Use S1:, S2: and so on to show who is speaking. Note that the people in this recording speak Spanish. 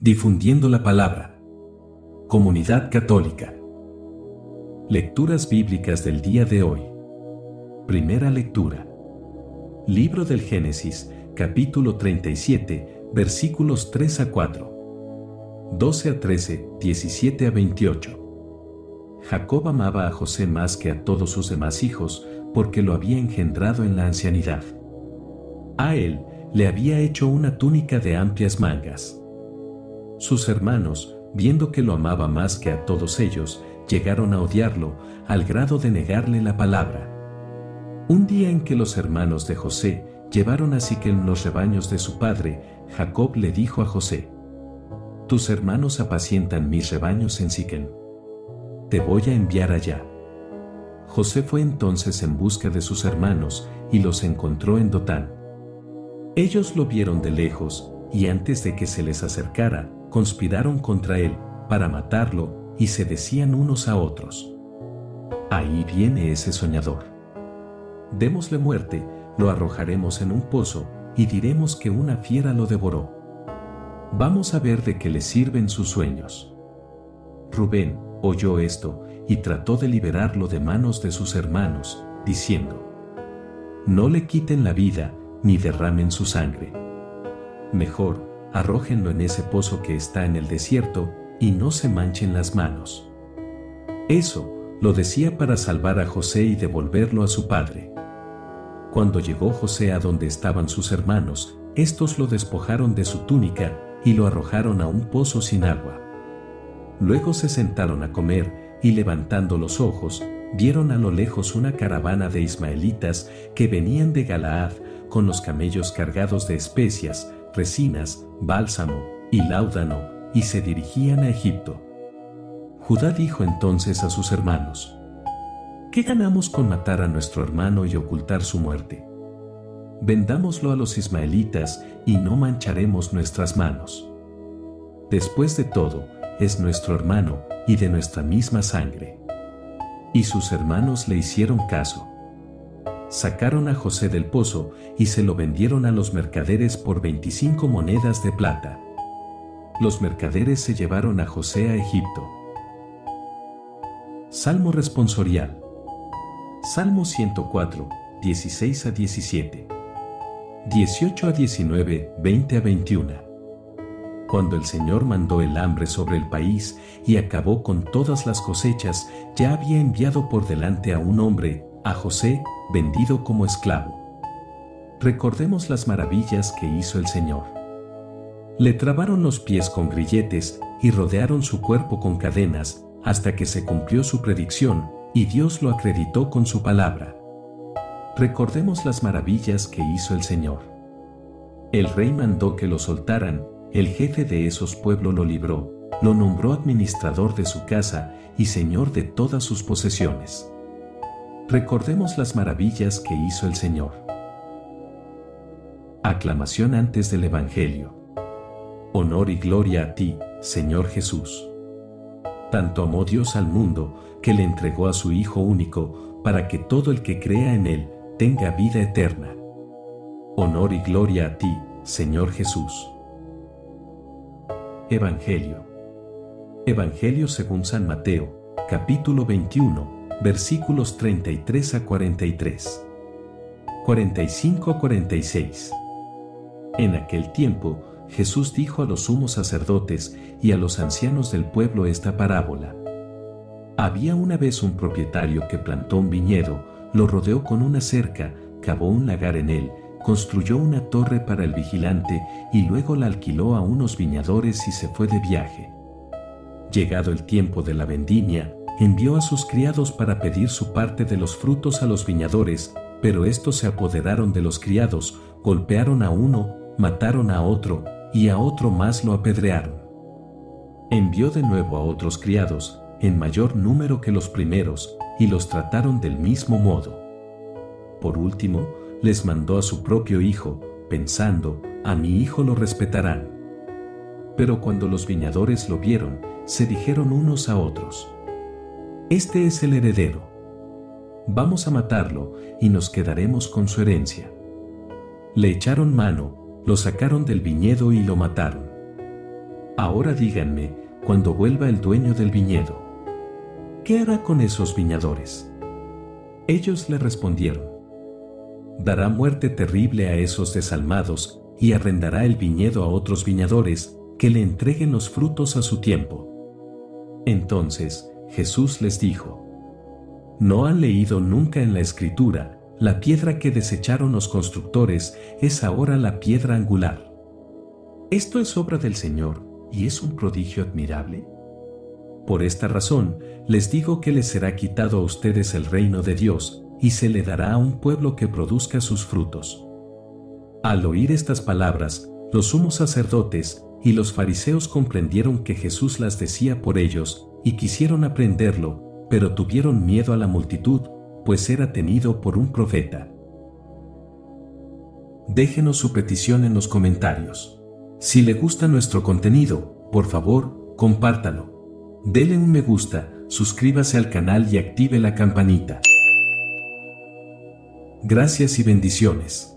S1: Difundiendo la palabra. Comunidad Católica. Lecturas bíblicas del día de hoy. Primera lectura. Libro del Génesis, capítulo 37, versículos 3 a 4. 12 a 13, 17 a 28. Jacob amaba a José más que a todos sus demás hijos, porque lo había engendrado en la ancianidad. A él le había hecho una túnica de amplias mangas. Sus hermanos, viendo que lo amaba más que a todos ellos, llegaron a odiarlo, al grado de negarle la palabra. Un día en que los hermanos de José llevaron a Siquem los rebaños de su padre, Jacob le dijo a José: «Tus hermanos apacientan mis rebaños en Siquem. Te voy a enviar allá». José fue entonces en busca de sus hermanos y los encontró en Dotán. Ellos lo vieron de lejos, y antes de que se les acercara, conspiraron contra él, para matarlo, y se decían unos a otros: «Ahí viene ese soñador. Démosle muerte, lo arrojaremos en un pozo, y diremos que una fiera lo devoró. Vamos a ver de qué le sirven sus sueños». Rubén oyó esto, y trató de liberarlo de manos de sus hermanos, diciendo: «No le quiten la vida, ni derramen su sangre. Mejor, arrójenlo en ese pozo que está en el desierto, y no se manchen las manos». Eso lo decía para salvar a José y devolverlo a su padre. Cuando llegó José a donde estaban sus hermanos, estos lo despojaron de su túnica y lo arrojaron a un pozo sin agua. Luego se sentaron a comer, y levantando los ojos, vieron a lo lejos una caravana de ismaelitas que venían de Galaad con los camellos cargados de especias, resinas, bálsamo y láudano, y se dirigían a Egipto. Judá dijo entonces a sus hermanos: «¿Qué ganamos con matar a nuestro hermano y ocultar su muerte? Vendámoslo a los ismaelitas y no mancharemos nuestras manos. Después de todo, es nuestro hermano y de nuestra misma sangre». Y sus hermanos le hicieron caso. Sacaron a José del pozo y se lo vendieron a los mercaderes por 25 monedas de plata. Los mercaderes se llevaron a José a Egipto. Salmo responsorial. Salmo 104, 16 a 17. 18 a 19, 20 a 21. Cuando el Señor mandó el hambre sobre el país y acabó con todas las cosechas, ya había enviado por delante a un hombre, a José, vendido como esclavo. Recordemos las maravillas que hizo el Señor. Le trabaron los pies con grilletes y rodearon su cuerpo con cadenas, hasta que se cumplió su predicción, y Dios lo acreditó con su palabra. Recordemos las maravillas que hizo el Señor. El rey mandó que lo soltaran, el jefe de esos pueblos lo libró, lo nombró administrador de su casa y señor de todas sus posesiones. Recordemos las maravillas que hizo el Señor. Aclamación antes del Evangelio. Honor y gloria a ti, Señor Jesús. Tanto amó Dios al mundo, que le entregó a su Hijo único, para que todo el que crea en Él tenga vida eterna. Honor y gloria a ti, Señor Jesús. Evangelio. Evangelio según San Mateo, capítulo 21, versículos 33 a 43. 45 a 46. En aquel tiempo, Jesús dijo a los sumos sacerdotes y a los ancianos del pueblo esta parábola. Había una vez un propietario que plantó un viñedo, lo rodeó con una cerca, cavó un lagar en él, construyó una torre para el vigilante y luego la alquiló a unos viñadores y se fue de viaje. Llegado el tiempo de la vendimia, envió a sus criados para pedir su parte de los frutos a los viñadores, pero estos se apoderaron de los criados, golpearon a uno, mataron a otro, y a otro más lo apedrearon. Envió de nuevo a otros criados, en mayor número que los primeros, y los trataron del mismo modo. Por último, les mandó a su propio hijo, pensando: «A mi hijo lo respetarán». Pero cuando los viñadores lo vieron, se dijeron unos a otros: «Este es el heredero. Vamos a matarlo, y nos quedaremos con su herencia». Le echaron mano, lo sacaron del viñedo y lo mataron. Ahora díganme, cuando vuelva el dueño del viñedo, ¿qué hará con esos viñadores? Ellos le respondieron: dará muerte terrible a esos desalmados y arrendará el viñedo a otros viñadores que le entreguen los frutos a su tiempo. Entonces Jesús les dijo: ¿no han leído nunca en la Escritura: la piedra que desecharon los constructores es ahora la piedra angular? Esto es obra del Señor y es un prodigio admirable. Por esta razón, les digo que les será quitado a ustedes el reino de Dios y se le dará a un pueblo que produzca sus frutos. Al oír estas palabras, los sumos sacerdotes y los fariseos comprendieron que Jesús las decía por ellos y quisieron aprenderlo, pero tuvieron miedo a la multitud, pues era tenido por un profeta. Déjenos su petición en los comentarios. Si le gusta nuestro contenido, por favor, compártalo. Dele un me gusta, suscríbase al canal y active la campanita. Gracias y bendiciones.